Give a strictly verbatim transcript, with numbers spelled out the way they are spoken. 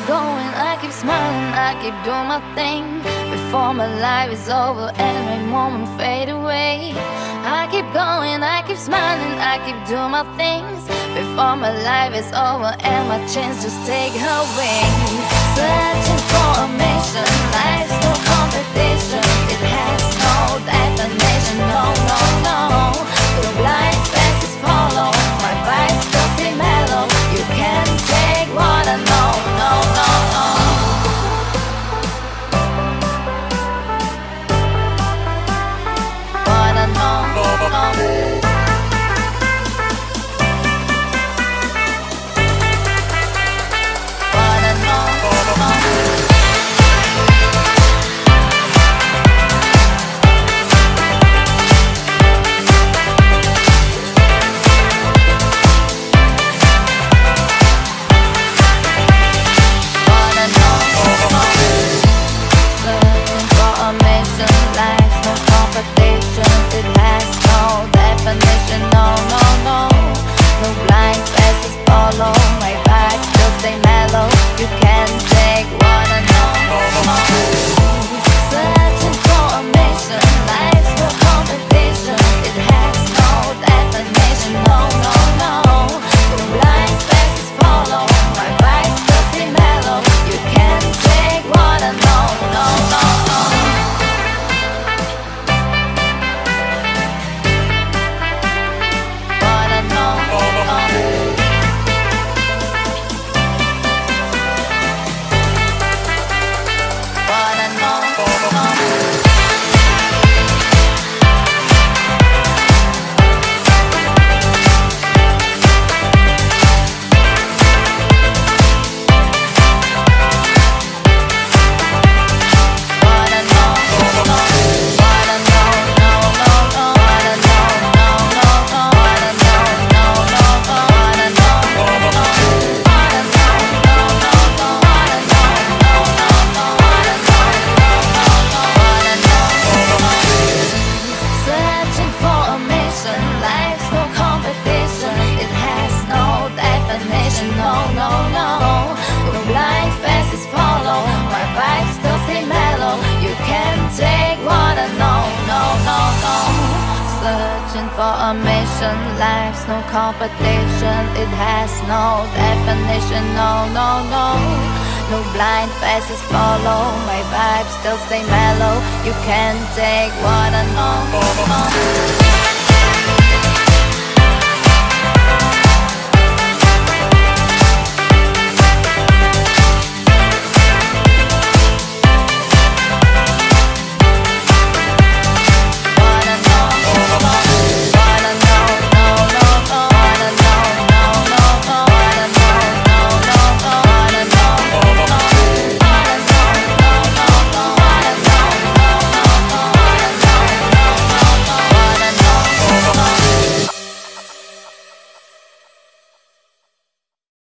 going, I keep smiling, I keep doing my thing before my life is over and my moment fade away. I keep going, I keep smiling, I keep doing my things before my life is over and my chance just take her wings. Searching for a mission, life's no competition. It has no definition, no, no, no. The blind faces follow, my vibes still stay mellow. You can't take what I know, no, no, no. What I know, no. For a mission, life's no competition. It has no definition, no, no, no. No blind faces follow, my vibes still stay mellow. You can't take what I know.